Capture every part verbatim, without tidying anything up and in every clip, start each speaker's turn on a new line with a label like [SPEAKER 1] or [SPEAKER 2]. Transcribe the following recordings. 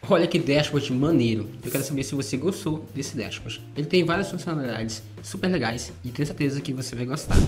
[SPEAKER 1] Olha que dashboard maneiro. Eu quero saber se você gostou desse dashboard. Ele tem várias funcionalidades super legais e tenho certeza que você vai gostar.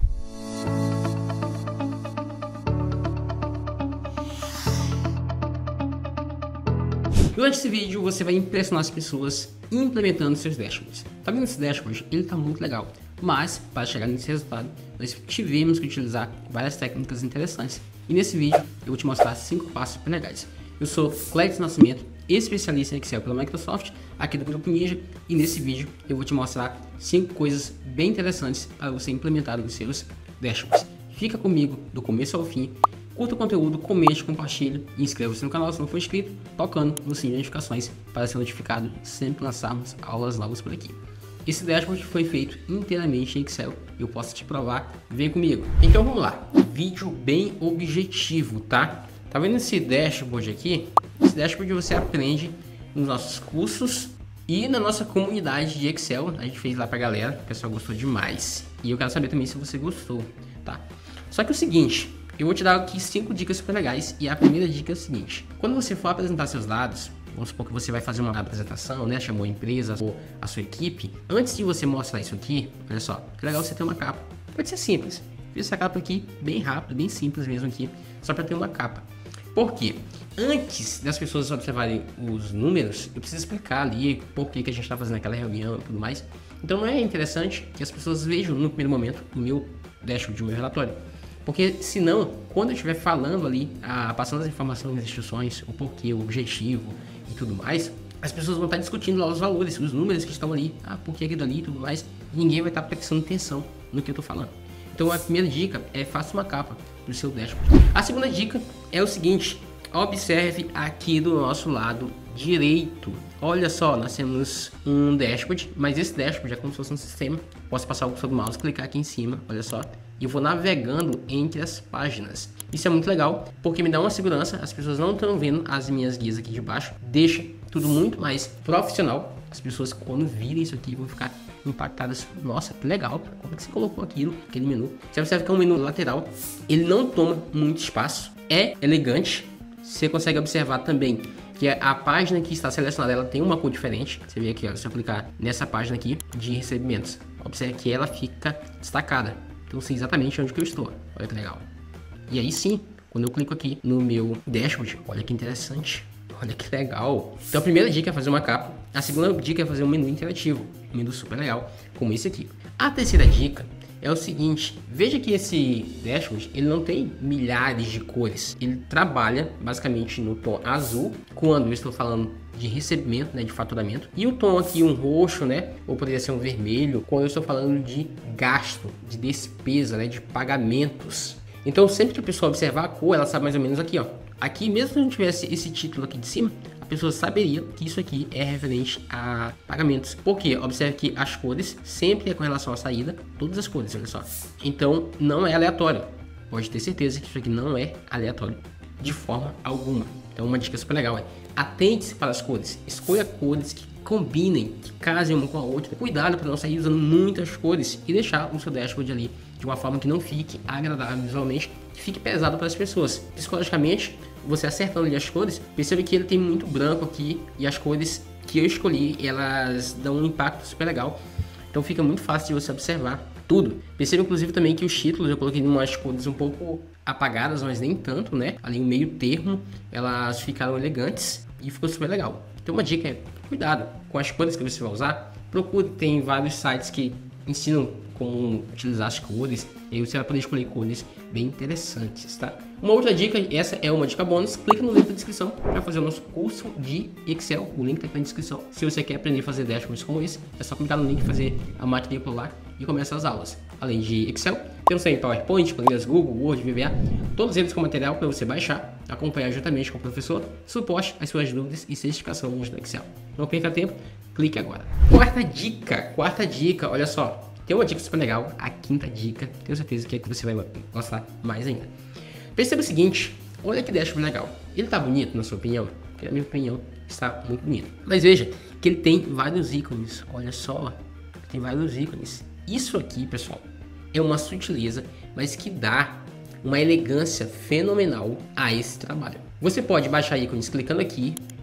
[SPEAKER 1] Durante esse vídeo você vai impressionar as pessoas implementando seus dashboards. Tá vendo esse dashboard? Ele tá muito legal. Mas para chegar nesse resultado, nós tivemos que utilizar várias técnicas interessantes. E nesse vídeo eu vou te mostrar cinco passos super legais. Eu sou Clédson Nascimento, especialista em Excel pela Microsoft, aqui do Grupo Ninja, e nesse vídeo eu vou te mostrar cinco coisas bem interessantes para você implementar nos seus dashboards. Fica comigo do começo ao fim, curta o conteúdo, comente, compartilhe e inscreva-se no canal se não for inscrito, tocando no sininho de notificações para ser notificado sempre que lançarmos aulas novas por aqui. Esse dashboard foi feito inteiramente em Excel, eu posso te provar, vem comigo. Então vamos lá, vídeo bem objetivo, tá? Tá vendo esse dashboard aqui? Esse dashboard você aprende nos nossos cursos e na nossa comunidade de Excel. A gente fez lá pra galera, o pessoal gostou demais. E eu quero saber também se você gostou, tá? Só que é o seguinte, eu vou te dar aqui cinco dicas super legais. E a primeira dica é o seguinte: quando você for apresentar seus dados, vamos supor que você vai fazer uma apresentação, né? Chamou a empresa ou a sua equipe. Antes de você mostrar isso aqui, olha só, que legal você ter uma capa. Pode ser simples. Fiz essa capa aqui bem rápido, bem simples mesmo aqui, só para ter uma capa. Por quê? Antes das pessoas observarem os números, eu preciso explicar ali por que, que a gente está fazendo aquela reunião e tudo mais. Então não é interessante que as pessoas vejam no primeiro momento o meu dashboard, o meu relatório. Porque senão, quando eu estiver falando ali, a, passando as informações, as instruções, o porquê, o objetivo e tudo mais, as pessoas vão estar discutindo lá os valores, os números que estão ali, ah, por que aquilo ali e tudo mais, e ninguém vai estar prestando atenção no que eu estou falando. Então a primeira dica é faça uma capa do seu dashboard. A segunda dica é o seguinte: observe aqui do nosso lado direito. Olha só, nós temos um dashboard, mas esse dashboard é como se fosse um sistema. Posso passar o cursor do mouse, clicar aqui em cima, olha só, e eu vou navegando entre as páginas. Isso é muito legal, porque me dá uma segurança, as pessoas não estão vendo as minhas guias aqui de baixo, deixa tudo muito mais profissional. As pessoas, quando virem isso aqui, vão ficar impactadas. Nossa, que legal, como é que você colocou aquilo, aquele menu? Você observa que é um menu lateral, ele não toma muito espaço, é elegante. Você consegue observar também que a página que está selecionada, ela tem uma cor diferente. Você vê aqui, ó, se eu clicar nessa página aqui de recebimentos, observe que ela fica destacada. Então eu sei exatamente onde que eu estou. Olha que legal. E aí sim, quando eu clico aqui no meu dashboard, olha que interessante. Olha que legal. Então a primeira dica é fazer uma capa. A segunda dica é fazer um menu interativo. Um menu super legal, como esse aqui. A terceira dica é o seguinte: veja que esse dashboard, ele não tem milhares de cores. Ele trabalha basicamente no tom azul, quando eu estou falando de recebimento, né, de faturamento. E o tom aqui, um roxo, né, ou poderia ser um vermelho, quando eu estou falando de gasto, de despesa, né, de pagamentos. Então sempre que a pessoa observar a cor, ela sabe mais ou menos aqui, ó. Aqui, mesmo se não tivesse esse título aqui de cima, a pessoa saberia que isso aqui é referente a pagamentos. Porque observe que as cores sempre é com relação à saída, todas as cores, olha só. Então não é aleatório. Pode ter certeza que isso aqui não é aleatório de forma alguma. Então uma dica super legal é: atente-se para as cores, escolha cores que combinem, que casem uma com a outra. Cuidado para não sair usando muitas cores e deixar o seu dashboard ali de uma forma que não fique agradável visualmente, que fique pesado para as pessoas. Psicologicamente, você acertando ali as cores, percebe que ele tem muito branco aqui, e as cores que eu escolhi, elas dão um impacto super legal. Então fica muito fácil de você observar tudo. Perceba inclusive também que os títulos eu coloquei em umas cores um pouco apagadas, mas nem tanto, né? Ali no meio termo, elas ficaram elegantes e ficou super legal. Então uma dica é: cuidado com as cores que você vai usar. Procure, tem vários sites que ensinam como utilizar as cores, e aí você vai poder escolher cores bem interessantes, tá? Uma outra dica, essa é uma dica bônus, clica no link da descrição para fazer o nosso curso de Excel. O link tá aqui na descrição. Se você quer aprender a fazer dashboards como esse, é só clicar no link, fazer a matrícula lá e começar as aulas. Além de Excel, temos também PowerPoint, planilhas Google, Word, V B A, todos eles com material para você baixar, acompanhar juntamente com o professor, suporte às suas dúvidas e certificação no Excel. Não perca tempo, clique agora. Quarta dica, quarta dica, olha só. Tem uma dica super legal, a quinta dica, tenho certeza que, é que você vai gostar mais ainda. Perceba o seguinte: olha que dashboard legal. Ele tá bonito na sua opinião? Porque na minha opinião está muito bonito. Mas veja que ele tem vários ícones, olha só, tem vários ícones. Isso aqui, pessoal, é uma sutileza, mas que dá uma elegância fenomenal a esse trabalho. Você pode baixar ícones clicando aqui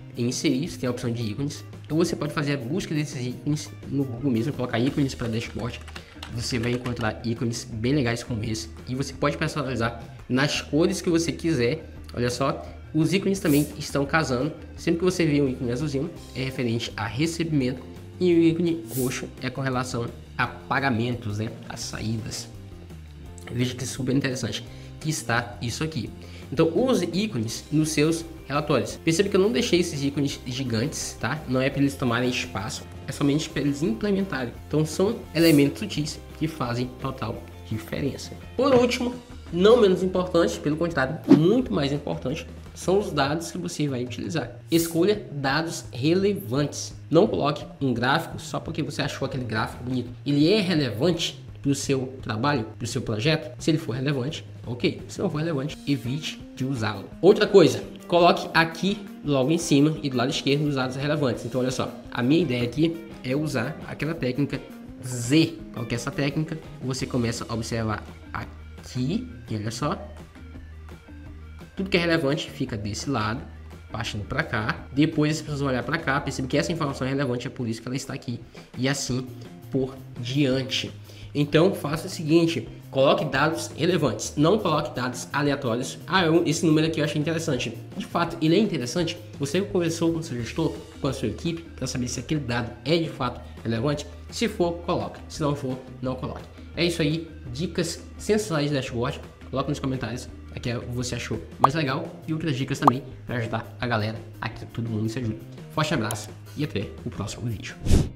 [SPEAKER 1] em inserir, você tem a opção de ícones. Então você pode fazer a busca desses ícones no Google mesmo, colocar ícones para dashboard. Você vai encontrar ícones bem legais como esse. E você pode personalizar nas cores que você quiser. Olha só, os ícones também estão casando. Sempre que você vê um ícone azulzinho, é referente a recebimento. E o ícone roxo é com relação a pagamentos, né? As saídas. Veja que é super interessante que está isso aqui. Então use ícones nos seus relatórios. Perceba que eu não deixei esses ícones gigantes, tá? Não é para eles tomarem espaço, é somente para eles implementarem. Então são elementos sutis que fazem total diferença. Por último, não menos importante, pelo contrário, muito mais importante, são os dados que você vai utilizar. Escolha dados relevantes. Não coloque um gráfico só porque você achou aquele gráfico bonito. Ele é relevante para o seu trabalho, para o seu projeto. Se ele for relevante, ok. Se não for relevante, evite de usá-lo. Outra coisa, coloque aqui logo em cima e do lado esquerdo os dados relevantes. Então olha só, a minha ideia aqui é usar aquela técnica Z. Qual que é essa técnica? Você começa a observar aqui e olha só, tudo que é relevante fica desse lado, baixando para cá. Depois as pessoas vão olhar para cá, percebe que essa informação é relevante, é por isso que ela está aqui, e assim por diante. Então faça o seguinte, coloque dados relevantes, não coloque dados aleatórios. Ah, eu, esse número aqui eu achei interessante. De fato, ele é interessante. Você conversou com o seu gestor, com a sua equipe, para saber se aquele dado é de fato relevante. Se for, coloque. Se não for, não coloque. É isso aí, dicas sensacionais de dashboard. Coloque nos comentários o que você achou mais legal e outras dicas também para ajudar a galera aqui, todo mundo se ajuda. Forte abraço e até o próximo vídeo.